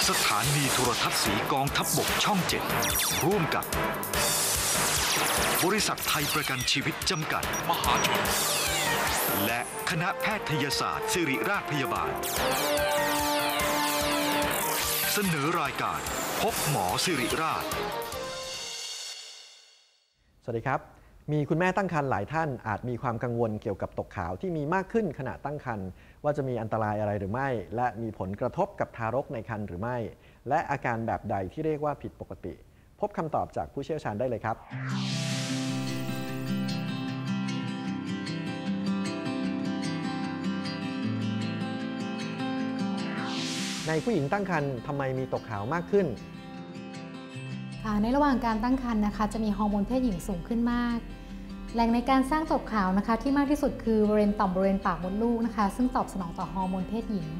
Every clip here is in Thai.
สถานีโทรทัศน์สีกองทัพบกช่อง7ร่วมกับบริษัทไทยประกันชีวิตจำกัดมหาชนและคณะแพทยศาสตร์ศิริราชพยาบาลเสนอรายการพบหมอศิริราชสวัสดีครับมีคุณแม่ตั้งครรภ์หลายท่านอาจมีความกังวลเกี่ยวกับตกขาวที่มีมากขึ้นขณะตั้งครรภ์ว่าจะมีอันตรายอะไรหรือไม่และมีผลกระทบกับทารกในครรภ์หรือไม่และอาการแบบใดที่เรียกว่าผิดปกติพบคำตอบจากผู้เชี่ยวชาญได้เลยครับในผู้หญิงตั้งครรภ์ทำไมมีตกขาวมากขึ้นในระหว่างการตั้งครรภ์นะคะจะมีฮอร์โมนเพศหญิงสูงขึ้นมากแหล่งในการสร้างตกขาวนะคะที่มากที่สุดคือบริเวณต่อมบริเวณปากมดลูกนะคะซึ่งตอบสนองต่อฮอร์โมนเพศหญิง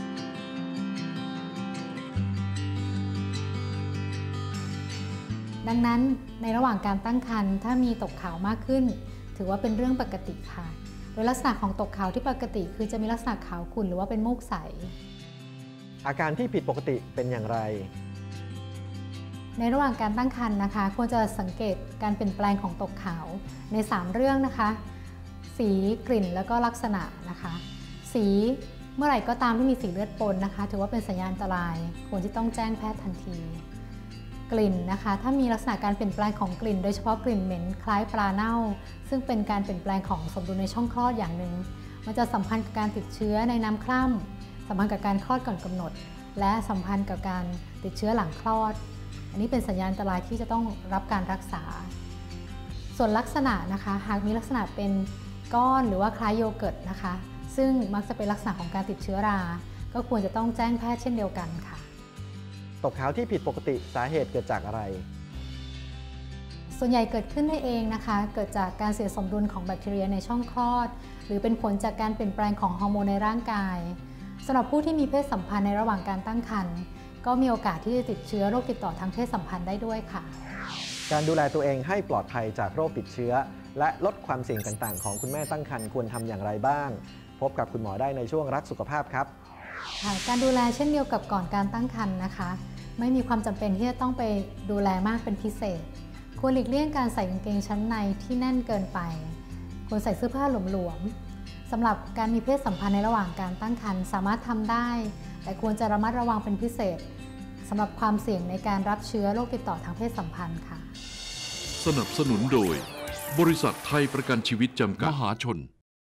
ดังนั้นในระหว่างการตั้งครรภ์ถ้ามีตกขาวมากขึ้นถือว่าเป็นเรื่องปกติค่ะโดยลักษณะของตกขาวที่ปกติคือจะมีลักษณะขาวขุ่นหรือว่าเป็นมูกใสอาการที่ผิดปกติเป็นอย่างไรในระหว่างการตั้งครรภ์นะคะควรจะสังเกตการเปลี่ยนแปลงของตกขาวใน3เรื่องนะคะสีกลิ่นแล้วก็ลักษณะนะคะสีเมื่อไหร่ก็ตามที่มีสีเลือดปนนะคะถือว่าเป็นสัญญาณอันตรายควรที่ต้องแจ้งแพทย์ทันทีกลิ่นนะคะถ้ามีลักษณะการเปลี่ยนแปลงของกลิ่นโดยเฉพาะกลิ่นเหม็นคล้ายปลาเน่าซึ่งเป็นการเปลี่ยนแปลงของสมดุลในช่องคลอดอย่างหนึ่งมันจะสัมพันธ์กับการติดเชื้อในน้ำคร่ำสัมพันธ์กับการคลอดก่อนกำหนดและสัมพันธ์กับการติดเชื้อหลังคลอดอันนี้เป็นสัญญาณอันตรายที่จะต้องรับการรักษาส่วนลักษณะนะคะหากมีลักษณะเป็นก้อนหรือว่าคล้ายโยเกิร์ตนะคะซึ่งมักจะเป็นลักษณะของการติดเชื้อราก็ควรจะต้องแจ้งแพทย์เช่นเดียวกันค่ะตกขาวที่ผิดปกติสาเหตุเกิดจากอะไรส่วนใหญ่เกิดขึ้นได้เองนะคะเกิดจากการเสียสมดุลของแบคทีเรียในช่องคลอดหรือเป็นผลจากการเปลี่ยนแปลงของฮอร์โมนในร่างกายสำหรับผู้ที่มีเพศสัมพันธ์ในระหว่างการตั้งครรภ์ก็มีโอกาสที่จะติดเชื้อโรคติดต่อทางเพศสัมพันธ์ได้ด้วยค่ะการดูแลตัวเองให้ปลอดภัยจากโรคติดเชื้อและลดความเสี่ยงต่างๆของคุณแม่ตั้งครรภ์ควรทำอย่างไรบ้างพบกับคุณหมอได้ในช่วงรักสุขภาพครับการดูแลเช่นเดียวกับก่อนการตั้งครรภ์นะคะไม่มีความจำเป็นที่จะต้องไปดูแลมากเป็นพิเศษควรหลีกเลี่ยงการใส่กางเกงชั้นในที่แน่นเกินไปควรใส่เสื้อผ้าหลวมๆสำหรับการมีเพศสัมพันธ์ในระหว่างการตั้งครรภ์สามารถทำได้แต่ควรจะระมัดระวังเป็นพิเศษสำหรับความเสี่ยงในการรับเชื้อโรคติดต่อทางเพศสัมพันธ์ค่ะสนับสนุนโดยบริษัทไทยประกันชีวิตจำกัดมหาชน